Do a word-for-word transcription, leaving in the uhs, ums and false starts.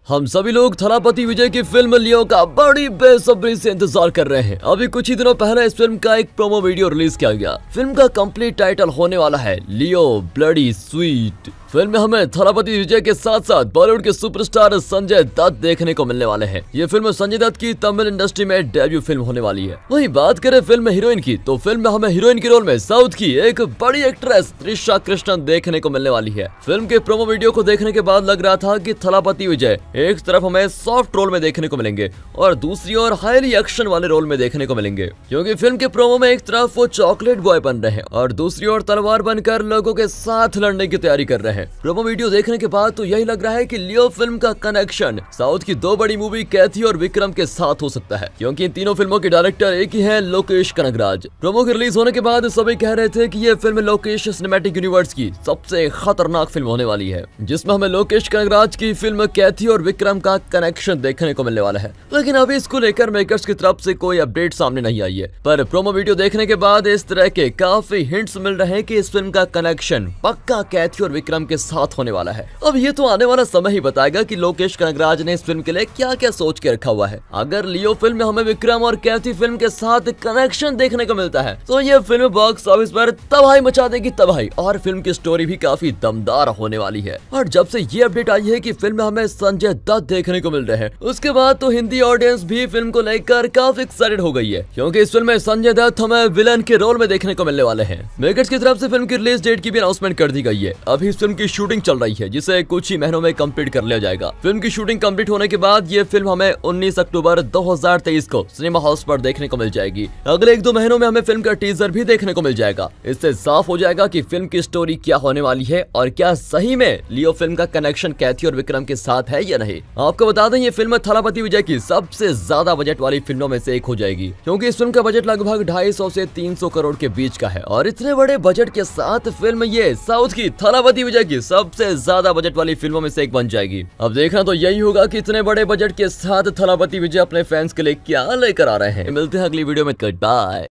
हम सभी लोग थलापति विजय की फिल्म लियो का बड़ी बेसब्री से इंतजार कर रहे हैं। अभी कुछ ही दिनों पहले इस फिल्म का एक प्रोमो वीडियो रिलीज किया गया। फिल्म का कंप्लीट टाइटल होने वाला है लियो ब्लडी स्वीट। फिल्म में हमें थलापति विजय के साथ साथ बॉलीवुड के सुपरस्टार संजय दत्त देखने को मिलने वाले हैं। ये फिल्म संजय दत्त की तमिल इंडस्ट्री में डेब्यू फिल्म होने वाली है। वहीं बात करें फिल्म में हीरोइन की, तो फिल्म में हमें हीरोइन के रोल में साउथ की एक बड़ी एक्ट्रेस त्रिशा कृष्णन देखने को मिलने वाली है। फिल्म के प्रोमो वीडियो को देखने के बाद लग रहा था कि थलापति विजय एक तरफ हमें सॉफ्ट रोल में देखने को मिलेंगे और दूसरी ओर हाईली एक्शन वाले रोल में देखने को मिलेंगे, क्योंकि फिल्म के प्रोमो में एक तरफ वो चॉकलेट बॉय बन रहे हैं और दूसरी ओर तलवार बनकर लोगों के साथ लड़ने की तैयारी कर रहे हैं। प्रोमो वीडियो देखने के बाद तो यही लग रहा है कि लियो फिल्म का कनेक्शन साउथ की दो बड़ी मूवी कैथी और विक्रम के साथ हो सकता है, क्योंकि इन तीनों फिल्मों के डायरेक्टर एक ही हैं, लोकेश कनगराज। प्रोमो के रिलीज होने के बाद सभी कह रहे थे कि ये फिल्म लोकेश सिनेमैटिक यूनिवर्स की सबसे खतरनाक फिल्म होने वाली है, जिसमें हमें लोकेश कनगराज की फिल्म कैथी और विक्रम का कनेक्शन देखने को मिलने वाला है। लेकिन अभी इसको लेकर मेकर्स की तरफ से कोई अपडेट सामने नहीं आई है, पर प्रोमो वीडियो देखने के बाद इस तरह के काफी हिंट्स मिल रहे हैं कि इस फिल्म का कनेक्शन पक्का कैथी और विक्रम के साथ होने वाला है। अब ये तो आने वाला समय ही बताएगा कि लोकेश कनगराज ने इस फिल्म के लिए क्या क्या सोच के रखा हुआ है। अगर लियो फिल्म में हमें विक्रम और कैथी फिल्म के साथ कनेक्शन देखने को मिलता है तो ये फिल्म बॉक्स ऑफिस पर तबाही मचा देगी, तबाही। और फिल्म की स्टोरी भी काफी दमदार होने वाली है। और जब से ये अपडेट आई है कि फिल्म में हमें संजय दत्त देखने को मिल रहे हैं, उसके बाद तो हिंदी ऑडियंस भी फिल्म को लेकर काफी एक्साइटेड हो गई है, क्योंकि इस फिल्म में संजय दत्त हमें विलन के रोल में देखने को मिलने वाले हैं। मेकर्स की तरफ से फिल्म की रिलीज डेट की भी अनाउंसमेंट कर दी गई है। अभी इस फिल्म की शूटिंग चल रही है, जिसे कुछ ही महीनों में कंप्लीट कर लिया जाएगा। फिल्म की शूटिंग कंप्लीट होने के बाद ये फिल्म हमें उन्नीस अक्टूबर दो हज़ार तेईस को सिनेमा हॉल्स पर देखने को मिल जाएगी। अगले एक दो महीनों में हमें फिल्म का टीजर भी देखने को मिल जाएगा। इससे साफ हो जाएगा कि फिल्म की स्टोरी क्या होने वाली है और क्या सही में लियो फिल्म का कनेक्शन कैथी और विक्रम के साथ है या नहीं। आपको बता दें, ये फिल्म थलापति विजय की सबसे ज्यादा बजट वाली फिल्मों में से एक हो जाएगी, क्योंकि इस फिल्म का बजट लगभग ढाई सौ से तीन सौ करोड़ के बीच का है। और इतने बड़े बजट के साथ फिल्म ये साउथ की थलापति विजय की सबसे ज्यादा बजट वाली फिल्मों में से एक बन जाएगी। अब देखना तो यही होगा कि इतने बड़े बजट के साथ थलापति विजय अपने फैंस के लिए क्या लेकर आ रहे हैं। मिलते हैं अगली वीडियो में। Good bye.